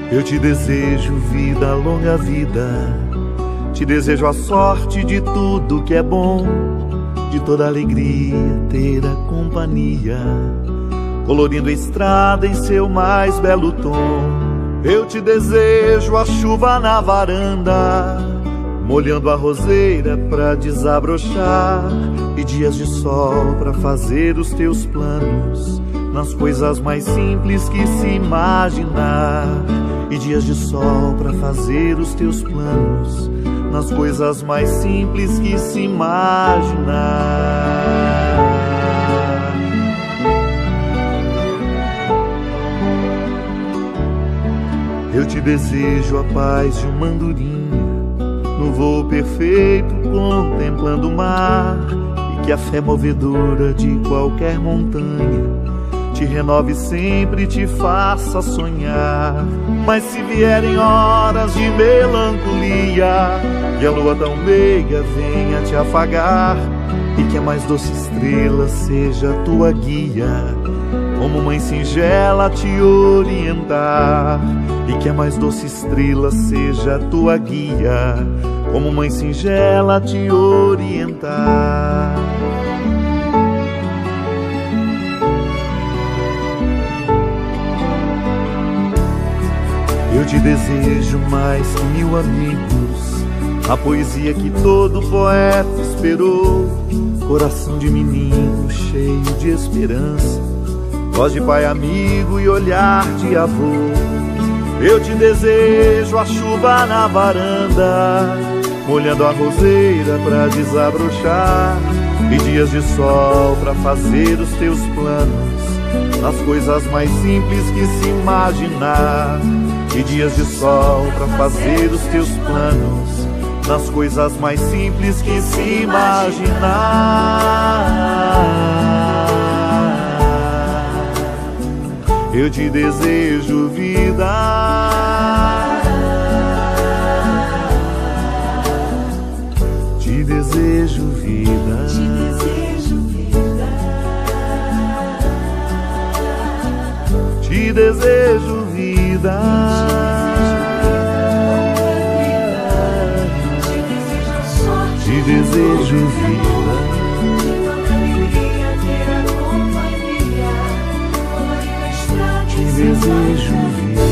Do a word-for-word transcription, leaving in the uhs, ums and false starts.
Eu te desejo vida, longa vida. Te desejo a sorte de tudo que é bom, de toda alegria ter a companhia, colorindo a estrada em seu mais belo tom. Eu te desejo a chuva na varanda, molhando a roseira pra desabrochar, e dias de sol pra fazer os teus planos, nas coisas mais simples que se imaginar. E dias de sol pra fazer os teus planos, nas coisas mais simples que se imaginar. Eu te desejo a paz de uma andorinha, no voo perfeito contemplando o mar, e que a fé movedora de qualquer montanha te renove sempre e te faça sonhar. Mas se vierem horas de melancolia e a lua tão meiga venha te afagar, e que a mais doce estrela seja tua guia, como mãe singela te orientar. E que a mais doce estrela seja tua guia, como mãe singela te orientar. Eu te desejo mais que mil amigos, a poesia que todo poeta esperou, coração de menino cheio de esperança, voz de pai amigo e olhar de avô. Eu te desejo a chuva na varanda, molhando a roseira pra desabrochar, e dias de sol pra fazer os teus planos, nas coisas mais simples que se imaginar. E dias de sol pra fazer os teus planos, nas coisas mais simples que se imaginar. Eu te desejo vida, te desejo vida, te desejo vida, te desejo vida. Te desejo vida, te desejo vida.